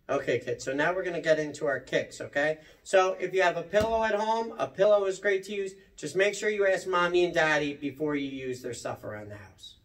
Okay, kids, so now we're going to get into our kicks, okay? So if you have a pillow at home, a pillow is great to use. Just make sure you ask mommy and daddy before you use their stuff around the house.